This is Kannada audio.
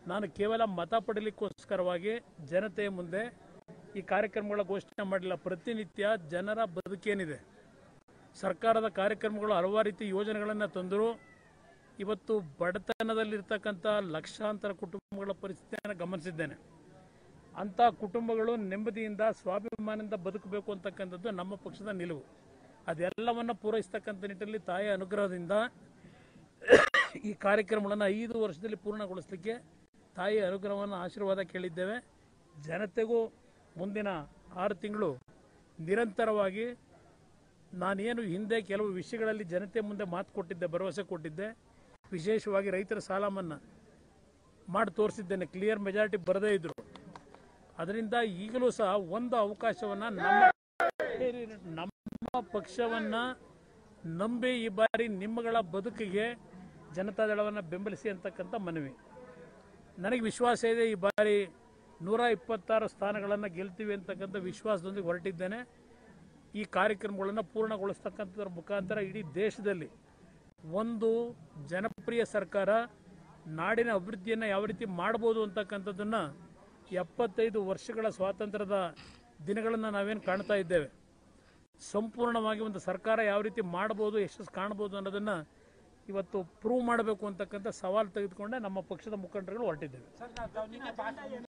ನಾನು ಕೇವಲ ಮತ ಪಡೆಯಲಿಕ್ಕೋಸ್ಕರವಾಗಿ ಜನತೆಯ ಮುಂದೆ ಈ ಕಾರ್ಯಕ್ರಮಗಳ ಘೋಷಣೆ ಮಾಡಲಿಲ್ಲ. ಪ್ರತಿನಿತ್ಯ ಜನರ ಬದುಕೇನಿದೆ, ಸರ್ಕಾರದ ಕಾರ್ಯಕ್ರಮಗಳು ಹಲವಾರು ರೀತಿ ಯೋಜನೆಗಳನ್ನು ತಂದರೂ ಇವತ್ತು ಬಡತನದಲ್ಲಿರ್ತಕ್ಕಂಥ ಲಕ್ಷಾಂತರ ಕುಟುಂಬಗಳ ಪರಿಸ್ಥಿತಿಯನ್ನು ಗಮನಿಸಿದ್ದೇನೆ. ಅಂಥ ಕುಟುಂಬಗಳು ನೆಮ್ಮದಿಯಿಂದ ಸ್ವಾಭಿಮಾನದಿಂದ ಬದುಕಬೇಕು ಅಂತಕ್ಕಂಥದ್ದು ನಮ್ಮ ಪಕ್ಷದ ನಿಲುವು. ಅದೆಲ್ಲವನ್ನು ಪೂರೈಸ್ತಕ್ಕಂಥ ನಿಟ್ಟಿನಲ್ಲಿ ತಾಯಿಯ ಅನುಗ್ರಹದಿಂದ ಈ ಕಾರ್ಯಕ್ರಮಗಳನ್ನು 5 ವರ್ಷದಲ್ಲಿ ಪೂರ್ಣಗೊಳಿಸಲಿಕ್ಕೆ ತಾಯಿಯ ಅನುಗ್ರಹವನ್ನು ಆಶೀರ್ವಾದ ಕೇಳಿದ್ದೇವೆ. ಜನತೆಗೂ ಮುಂದಿನ 6 ತಿಂಗಳು ನಿರಂತರವಾಗಿ ನಾನೇನು ಹಿಂದೆ ಕೆಲವು ವಿಷಯಗಳಲ್ಲಿ ಜನತೆ ಮುಂದೆ ಮಾತು ಕೊಟ್ಟಿದ್ದೆ, ಭರವಸೆ ಕೊಟ್ಟಿದ್ದೆ, ವಿಶೇಷವಾಗಿ ರೈತರ ಸಾಲ ಮನ್ನಾ ಮಾಡಿ ತೋರಿಸಿದ್ದೇನೆ. ಕ್ಲಿಯರ್ ಮೆಜಾರಿಟಿ ಬರದೇ ಇದ್ರು. ಅದರಿಂದ ಈಗಲೂ ಸಹ ಒಂದು ಅವಕಾಶವನ್ನು ನಮ್ಮ ಪಕ್ಷವನ್ನು ನಂಬಿ ಈ ಬಾರಿ ನಿಮ್ಮಗಳ ಬದುಕಿಗೆ ಜನತಾದಳವನ್ನು ಬೆಂಬಲಿಸಿ ಅಂತಕ್ಕಂಥ ಮನವಿ. ನನಗೆ ವಿಶ್ವಾಸ ಇದೆ, ಈ ಬಾರಿ 126 ಸ್ಥಾನಗಳನ್ನು ಗೆಲ್ತೀವಿ ಅಂತಕ್ಕಂಥ ವಿಶ್ವಾಸದೊಂದಿಗೆ ಹೊರಟಿದ್ದೇನೆ. ಈ ಕಾರ್ಯಕ್ರಮಗಳನ್ನು ಪೂರ್ಣಗೊಳಿಸ್ತಕ್ಕಂಥದ್ರ ಮುಖಾಂತರ ಇಡೀ ದೇಶದಲ್ಲಿ ಒಂದು ಜನಪ್ರಿಯ ಸರ್ಕಾರ ನಾಡಿನ ಅಭಿವೃದ್ಧಿಯನ್ನು ಯಾವ ರೀತಿ ಮಾಡ್ಬೋದು ಅಂತಕ್ಕಂಥದ್ದನ್ನು 75 ವರ್ಷಗಳ ಸ್ವಾತಂತ್ರ್ಯದ ದಿನಗಳನ್ನು ನಾವೇನು ಕಾಣ್ತಾ ಇದ್ದೇವೆ, ಸಂಪೂರ್ಣವಾಗಿ ಒಂದು ಸರ್ಕಾರ ಯಾವ ರೀತಿ ಮಾಡ್ಬೋದು, ಯಶಸ್ಸು ಕಾಣ್ಬೋದು ಅನ್ನೋದನ್ನು ಇವತ್ತು ಪ್ರೂವ್ ಮಾಡಬೇಕು ಅಂತಕ್ಕಂಥ ಸವಾಲು ತೆಗೆದುಕೊಂಡೆ ನಮ್ಮ ಪಕ್ಷದ ಮುಖಂಡರುಗಳು ಹೊರಟಿದ್ದೇವೆ.